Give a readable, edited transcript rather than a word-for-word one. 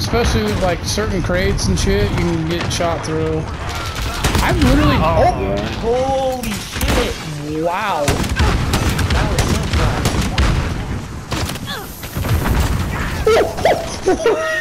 especially with like certain crates and shit, you can get shot through. I've literally. Oh, holy shit! Wow. That was so fun.